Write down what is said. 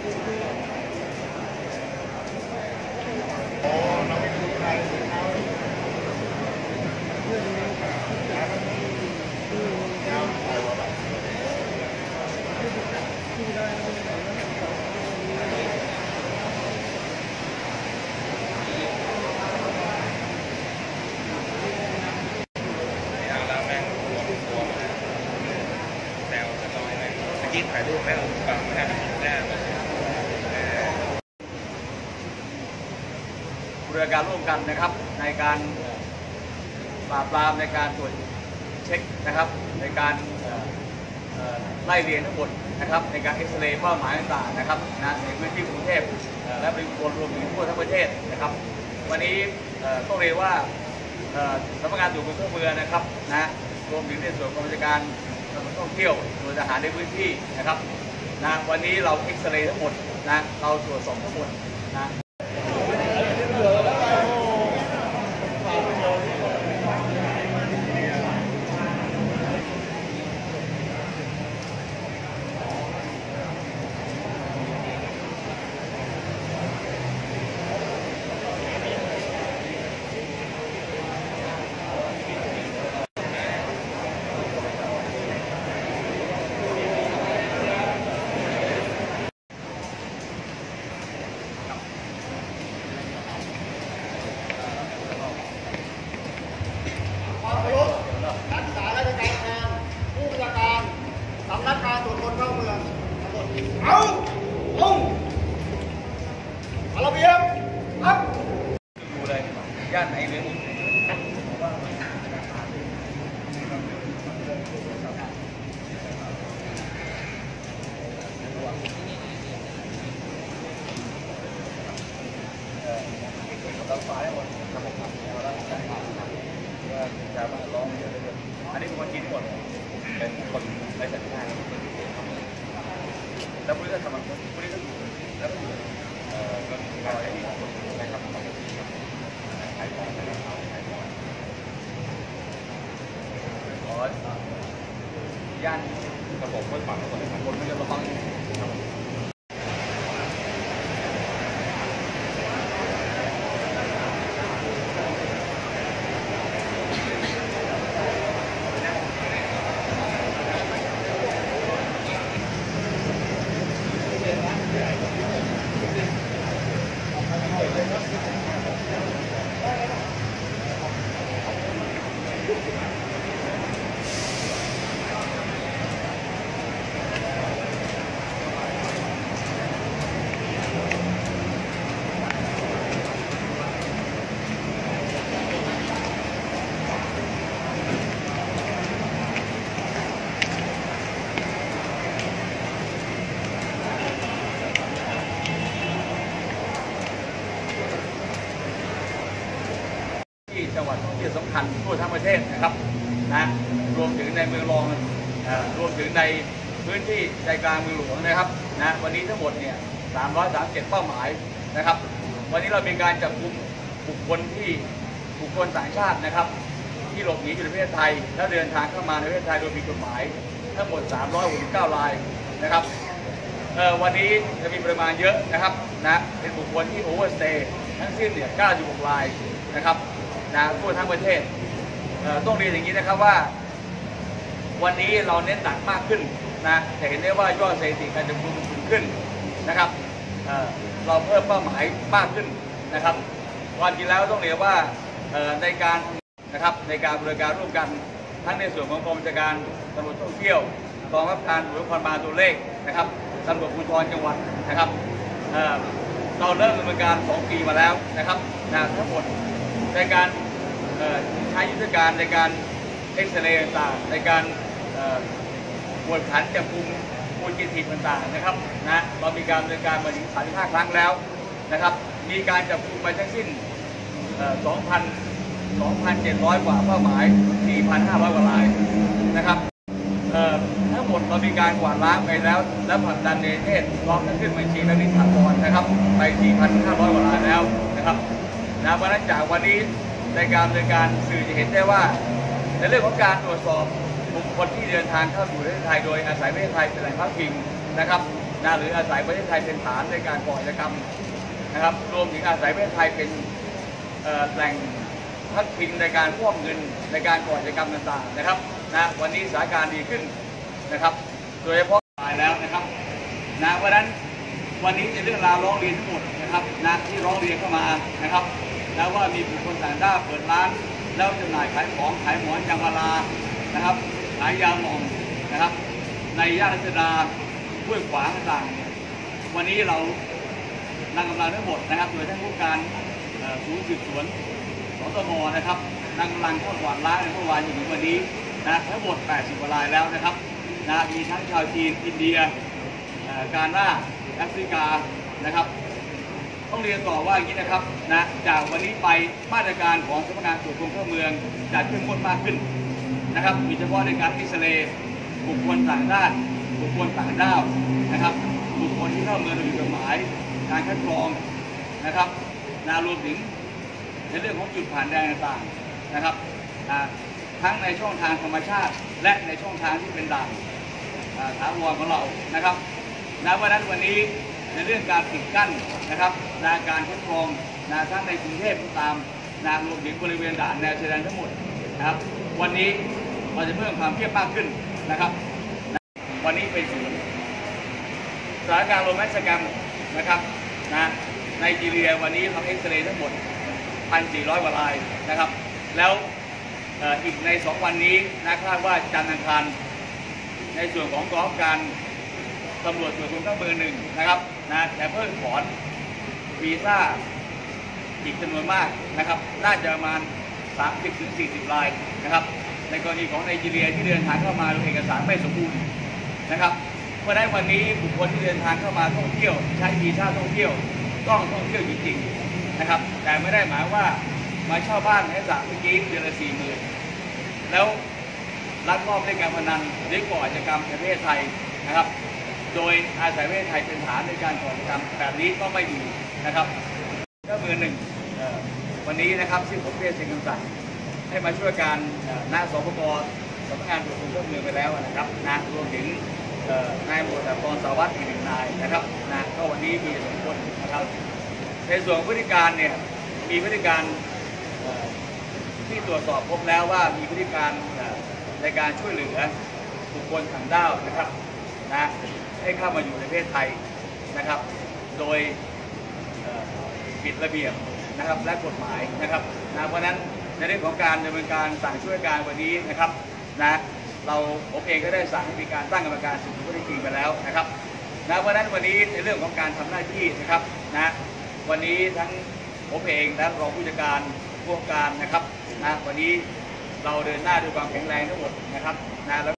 ถ่ายรูปให้เราฟังแค่แน่บริการร่วมกันนะครับในการปราบปรามในการตรวจเช็คนะครับในการไล่เรียนทั้งหมดนะครับในการเอ็กซเรย์เป้าหมายต่างๆนะครับในพื้นที่กรุงเทพและปริมณฑลรวมถึงทั่วทั้งประเทศนะครับวันนี้ต้องเรียนว่าสำนักงานตรวจคนเข้าเมืองนะครับรวมถึงในส่วนของราชการท่องเที่ยวโดยทหารในพื้นที่นะครับวันนี้เราเอ็กซเรย์ทั้งหมดเราตรวจสอบทั้งหมดย่านไหนเลยอันนี้เป็นคนจีนทั้งหมดเป็นคนไร้สัญชาติแล้วพวกนี้ก็ทำพวกนี้ก็อยู่แล้วก็อยู่ก็มีการอะไรนะครับย่านกระบอกเพื่อนฝั่งคนไม่ยอมระวังจังหวัดท่องเที่ยวสำคัญทั่วทั้งประเทศนะครับรวมถึงในเมืองรองรวมถึงในพื้นที่ใจกลางเมืองหลวงนะครับวันนี้ทั้งหมดเนี่ย337เป้าหมายนะครับวันนี้เรามีการจับกุมบุคคลต่างชาตินะครับที่หลบหนีอยู่ในประเทศไทยแล้วเดินทางเข้ามาในประเทศไทยโดยผิดกฎหมายทั้งหมด369รายนะครับวันนี้จะมีปริมาณเยอะนะครับเป็นบุคคลที่โอเวอร์สเตย์ทั้งสิ้นเนี่ย96รายนะครับทั่วทั้งประเทศต้องเรียนอย่างนี้นะครับว่าวันนี้เราเน้นหนักมากขึ้นจะเห็นได้ว่ายอดสถิติการจับกุมสูงขึ้นนะครับเราเพิ่มเป้าหมายมากขึ้นนะครับวันที่แล้วต้องเรียนว่าในการนะครับในการบริการร่วมกันทั้งในส่วนของกองบัญชาการตำรวจท่องเที่ยวกองบังคับการตำรวจนครบาลตัวเลขนะครับตำรวจภูธรจังหวัดนะครับเราเริ่มดำเนินการ2 ปีมาแล้วนะครับทั้งหมดในการใช้ยุทธการในการเอ็กซเรย์ต่างในการกวดขันจับกุมผู้กิจสิทธิ์ต่างๆนะครับเรามีการดำเนินการมาถึง35 ครั้งแล้วนะครับมีการจับกุมไปทั้งสิ้น2,700 กว่าเป้าหมาย 4,500 กว่ารายนะครับทั้งหมดเรามีการกวาดล้างไปแล้วและผลักดันในประเทศพร้อมทั้งขึ้นบัญชีและนิติถาวรนะครับไป 4,500 กว่ารายแล้วนะครับเพราะฉะนั้นจากวันนี้ในการดำเนินการสื่อจะเห็นได้ว่าในเรื่องของการตรวจสอบบุคคลที่เดินทางเข้าสู่ประเทศไทยโดยอาศัยประเทศไทยเป็นแหล่งพักพิงนะครับนะหรืออาศัยประเทศไทยเป็นฐานในการก่ออาชญากรรมนะครับรวมถึงอาศัยประเทศไทยเป็นแหล่งพักพิงในการฟอกเงินในการก่ออาชญากรรมต่างๆนะครับนะวันนี้สถานการณ์ดีขึ้นนะครับโดยเฉพาะตายแล้วนะครับนะเพราะฉะนั้นวันนี้ในเรื่องราวร้องเรียนทั้งหมดนะครับนะที่ร้องเรียนเข้ามานะครับแล้วว่ามีบุคคลต่างด้าวเปิดร้านแล้วจำหน่ายขายของขายหมอนยางพารานะครับขายยาหม่องนะครับในย่านรัชดาห้วยขวางต่างๆวันนี้เรานำกำลังทั้งหมดนะครับโดยท่านผู้การศูนย์สืบสวนสตมนะครับนำกำลังเข้ากวาดล้างในเมื่อวานจนถึงวันนี้นะทั้งหมด80 กว่ารายแล้วนะครับนะมีทั้งชาวจีนอินเดียกาน่าแอฟริกานะครับต้องเรียนต่อว่าอย่างนี้นะครับนะจากวันนี้ไปมาตรการของสำนักงานตรวจคนเข้าเมืองจะเข้มข้นมากขึ้นนะครับมีเฉพาะในการเอ็กซเรย์บุคคลต่างด้าวบุคคลต่างด้าวนะครับบุคคลที่เข้าเมืองโดยผิดกฎหมายการคัดกรองนะครับรวมถึงในเรื่องของจุดผ่านแดนต่างๆนะครับทั้งในช่องทางธรรมชาติและในช่องทางที่เป็นด่านถาวรของเรานะครับเพราะฉะนั้นวันนี้ในเรื่องการปิดกั้นนะครับการคัดกรองทั้งในกรุงเทพก็ตามรวมถึงบริเวณด่านแนวชายแดนทั้งหมดนะครับวันนี้เราจะเพิ่มความเข้มมากขึ้นนะครับวันนี้เป็นสถานการณ์โรแมนต์กรรมนะครับในจีเรียวันนี้ทำเอ็กซเรย์ทั้งหมด 1,400 กว่ารายนะครับแล้วอีกใน2 วันนี้คาดว่าจันทร์อังคารในส่วนของกองการตำรวจตรวจคนเข้าเมือง1นะครับแต่เพิ่มถอนวีซ่าอีกจำนวนมากนะครับน่าจะประมาณ 30-40 รายนะครับในกรณีของไนจีเรียที่เดินทางเข้ามาโดยเอกสารไม่สมบูรณ์นะครับเพราะฉะนั้นวันนี้บุคคลที่เดินทางเข้ามาท่องเที่ยวใช้วีซ่าท่องเที่ยวต้องท่องเที่ยวจริงๆนะครับแต่ไม่ได้หมายว่ามาเช่าบ้านให้สระเมื่อกี้เดือนละ 40,000แล้วลักลอบเล่นการพนันหรือก่ออาชญากรรมในประเทศไทยนะครับโดยอาศัยประเทศไทยเป็นฐานในการก่ออาชญากรรมแบบนี้ก็ไม่ดีนะครับก็มือหนึ่งวันนี้นะครับซึ่งผมได้เซ็นคำสั่งให้มาช่วยการหน้าสปก.สำนักงานตรวจคนเข้าเมืองไปแล้วนะครับรวมถึงนายหมวดกรสารวัตรอีก1 นายนะครับก็วันนี้มี2 คนนะครับในส่วนพฤติการเนี่ยมีพฤติการที่ตรวจสอบพบแล้วว่ามีพฤติการในการช่วยเหลือบุคคลต่างด้าวนะครับให้เข้ามาอยู่ในประเทศไทยนะครับโดยผิดระเบียบนะครับและกฎหมายนะครับเพราะฉะนั้นในเรื่องของการดำเนินการสั่งช่วยการวันนี้นะครับผมเองก็ได้สั่งให้มีการตั้งกรรมการสืบสวนข้อเท็จจริงไปแล้วนะครับเพราะฉะนั้นวันนี้ในเรื่องของการทำหน้าที่นะครับวันนี้ทั้งผมเองและรองผู้จัดการผู้ว่าการนะครับวันนี้เราเดินหน้าด้วยความแข็งแรงทั้งหมดนะครับแล้ว